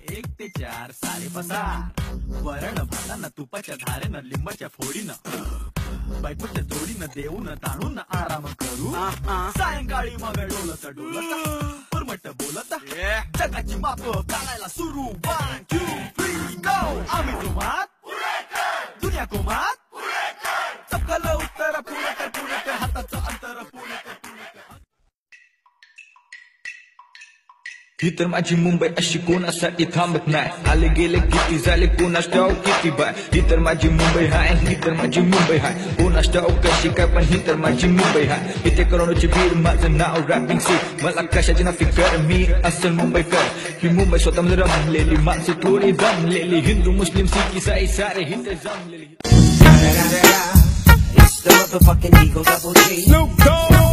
1 ते 4 सारे पसार वरण भातानं तुपाच्या धारेनं लिंबाच्या फोडीनं बायकोच्या जोडीनं देऊन ताणून आराम करू सायंकाळी मग डोलत डोलत परमट बोलत जगाची माप काढायला सुरू 1 2 3 गो आम्ही तुम्हात दुनिया कोमात चपकल उत्तर पुणे हाताचं अंतर पुणे ही तर माझी मुंबई अशी कोणासाठी थांबत नाही आले गेले किती झाले कोणास ठाऊक किती बाय ही तर माझी मुंबई हाय ही तर माझी मुंबई हाय कोणास ठाऊक कशी काय पण ही तर माझी मुंबई हाय इथे करोनाची भीड माझं नाव रॅपिंग सीट मला कशाची ना फिकर मी असल मुंबईकर ही मुंबई स्वतः रमलेली माणसं थोडी दमलेली हिंदू मुस्लिम सिख इसाई सारे हिंदे जमलेली It's the motherfucking Eagle Double G. Snoop Dogg